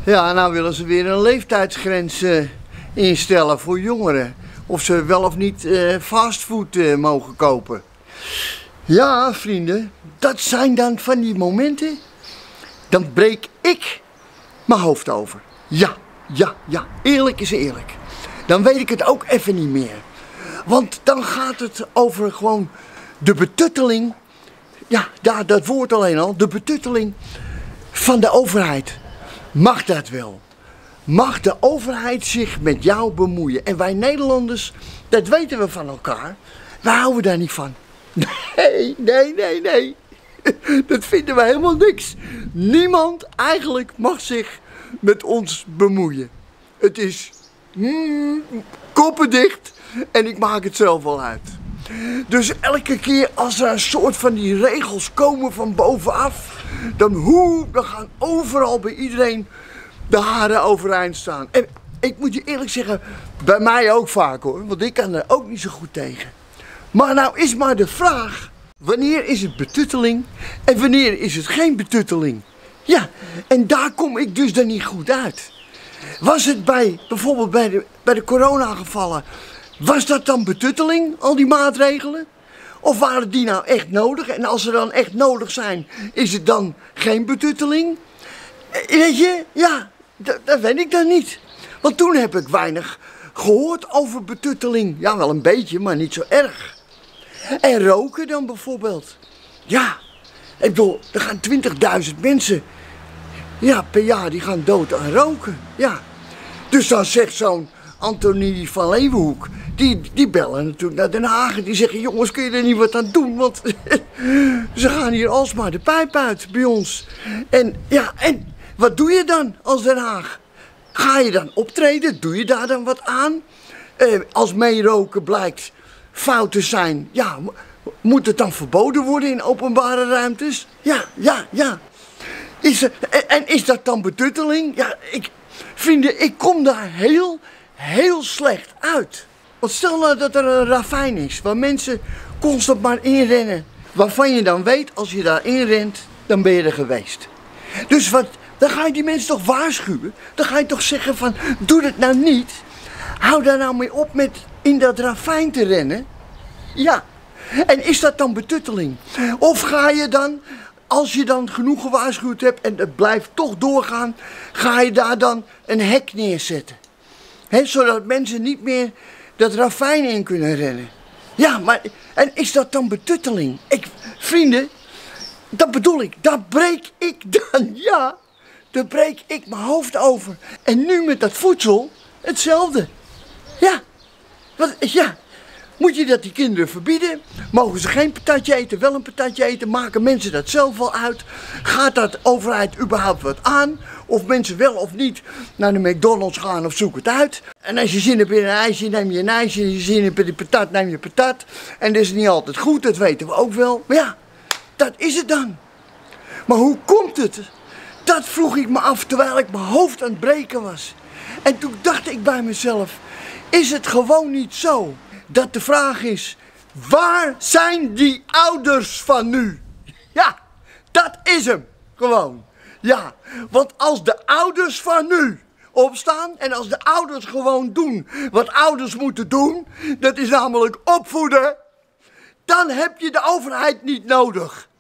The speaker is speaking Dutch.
Ja, nou willen ze weer een leeftijdsgrens instellen voor jongeren. Of ze wel of niet fastfood mogen kopen. Ja, vrienden, dat zijn dan van die momenten. Dan breek ik mijn hoofd over. Ja, eerlijk is eerlijk. Dan weet ik het ook even niet meer. Want dan gaat het over gewoon de betutteling. Ja, dat woord alleen al. De betutteling van de overheid. Mag dat wel? Mag de overheid zich met jou bemoeien? En wij Nederlanders, dat weten we van elkaar. Wij houden daar niet van. Nee. Dat vinden we helemaal niks. Niemand eigenlijk mag zich met ons bemoeien. Het is koppen dicht en ik maak het zelf wel uit. Dus elke keer als er een soort van die regels komen van bovenaf, dan gaan overal bij iedereen de haren overeind staan. En ik moet je eerlijk zeggen, bij mij ook vaak hoor, want ik kan er ook niet zo goed tegen. Maar nou is maar de vraag, wanneer is het betutteling en wanneer is het geen betutteling? Ja, en daar kom ik dus dan niet goed uit. Was het bijvoorbeeld bij de coronagevallen, was dat dan betutteling, al die maatregelen? Of waren die nou echt nodig? En als ze dan echt nodig zijn, is het dan geen betutteling? Weet je, ja, dat weet ik dan niet. Want toen heb ik weinig gehoord over betutteling. Ja, wel een beetje, maar niet zo erg. En roken dan bijvoorbeeld. Ja, ik bedoel, er gaan 20.000 mensen per jaar die gaan dood aan roken. Ja. Dus dan zegt zo'n Antonie van Leeuwenhoek, die bellen natuurlijk naar Den Haag en die zeggen, jongens, kun je er niet wat aan doen, want ze gaan hier alsmaar de pijp uit bij ons. En ja, en wat doe je dan als Den Haag? Ga je dan optreden? Doe je daar dan wat aan? Als meeroken blijkt fout te zijn, ja, moet het dan verboden worden in openbare ruimtes? Ja. Is dat dan betutteling? Ja, vrienden, ik kom daar heel slecht uit. Want stel nou dat er een ravijn is waar mensen constant maar inrennen. Waarvan je dan weet, als je daar inrent, dan ben je er geweest. Dus dan ga je die mensen toch waarschuwen? Dan ga je toch zeggen van, doe dat nou niet. Hou daar nou mee op met in dat ravijn te rennen. Ja, en is dat dan betutteling? Of ga je dan, als je dan genoeg gewaarschuwd hebt en het blijft toch doorgaan, ga je daar dan een hek neerzetten? Zodat mensen niet meer dat ravijn in kunnen rennen. Ja, maar en is dat dan betutteling? Vrienden, dat bedoel ik, daar breek ik mijn hoofd over. En nu met dat voedsel, hetzelfde. Ja, moet je dat die kinderen verbieden? Mogen ze geen patatje eten, wel een patatje eten? Maken mensen dat zelf wel uit? Gaat dat overheid überhaupt wat aan? Of mensen wel of niet naar de McDonald's gaan of zoek het uit? En als je zin hebt in een ijsje, neem je een ijsje. Als je zin hebt in die patat, neem je patat. En dat is niet altijd goed, dat weten we ook wel. Maar ja, dat is het dan. Maar hoe komt het? Dat vroeg ik me af terwijl ik mijn hoofd aan het breken was. En toen dacht ik bij mezelf, is het gewoon niet zo dat de vraag is, waar zijn die ouders van nu? Ja, dat is hem, gewoon. Ja, want als de ouders van nu opstaan en als de ouders gewoon doen wat ouders moeten doen, dat is namelijk opvoeden, dan heb je de overheid niet nodig.